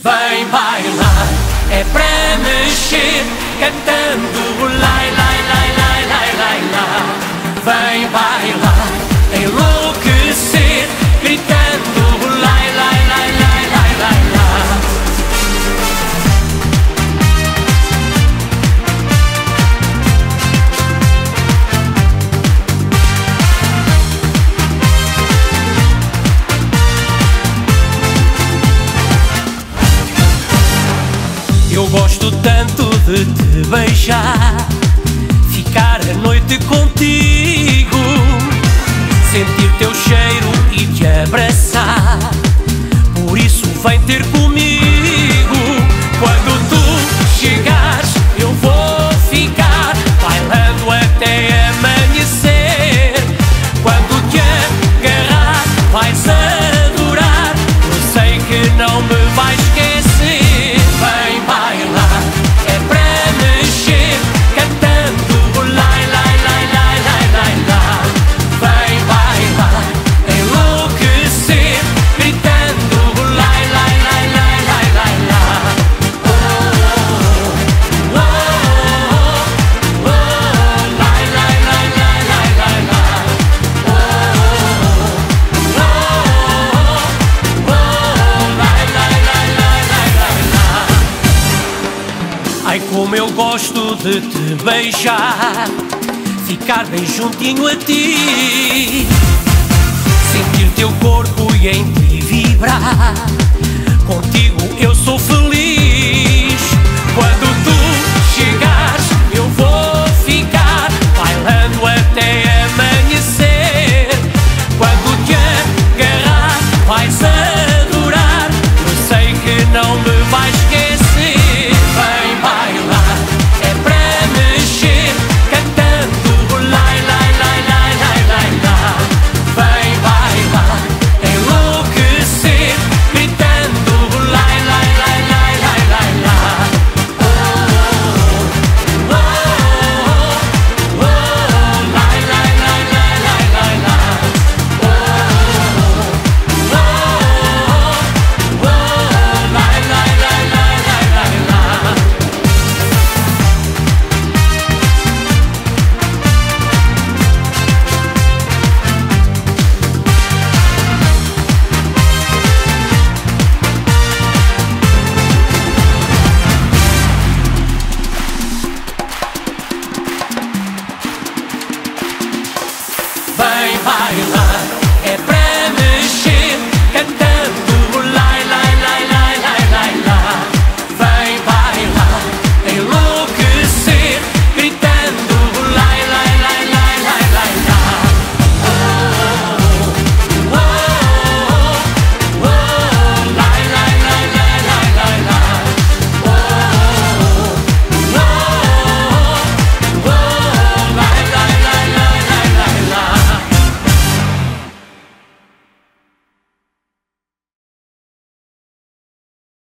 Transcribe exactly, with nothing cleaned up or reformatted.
Vem bailar, é para mexer, cantando lai, lai, lai, lai, lai, lai, lai. Vem bailar, enlouquecer, gritando lai, lai, lai, lai, lai, lai, lai. Eu gosto tanto de te beijar, ficar a noite contigo, sentir teu cheiro e te abraçar. Por isso vem ter comigo. Quando tu chegares eu vou ficar bailando até amanhecer. Quando te agarrar vais adorar, eu sei que não me vais esquecer. Vem bailar, é para mexer, cantando lai, lai, lai, lai, lai, lai, lai. Vem bailar, enlouquecer, gritando lai, lai, lai, lai, lai, lai, lai. Oh, oh, oh, oh, lai, lai, lai, lai, lai, lai, lai. Oh, oh, oh, lai, lai, lai, lai, lai, lai, lai. Ai, como eu gosto de te beijar, ficar bem juntinho a ti, sentir teu corpo e em ti vibrar. Contigo eu sou feliz. Quando tu chegares eu vou ficar bailando até amanhecer. Quando te agarrar vais adorar, eu sei que não me vais esquecer.